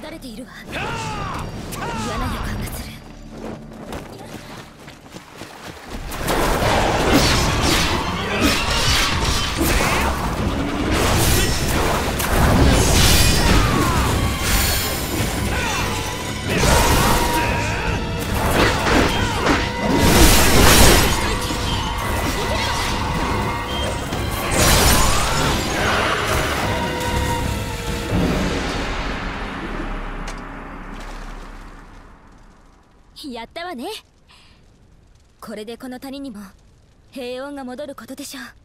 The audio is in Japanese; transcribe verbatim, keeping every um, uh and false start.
れているわ。嫌な予感がする。やったわね。これでこの谷にも平穏が戻ることでしょう。